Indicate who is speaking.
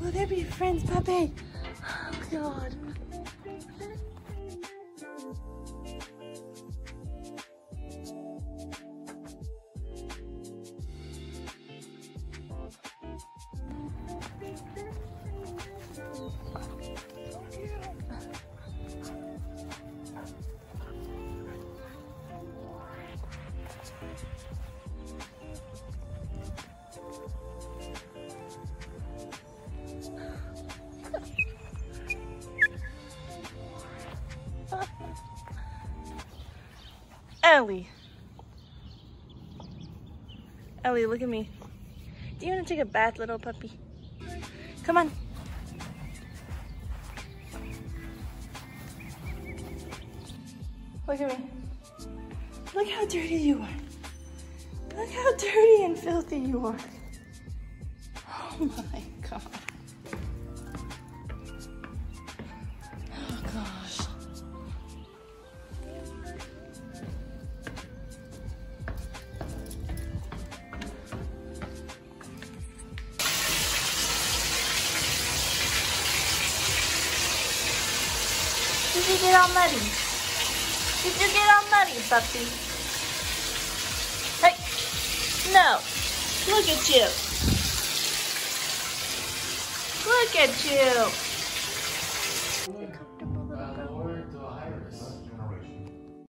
Speaker 1: Will they be friends, puppy? Oh, God. Elly. Elly, look at me. Do you want to take a bath, little puppy? Come on. Look at me. Look how dirty you are. Look how dirty and filthy you are. Oh my God. Oh gosh. Did you get all muddy? Did you get all muddy, puppy? Hey, no. Look at you. Look at you.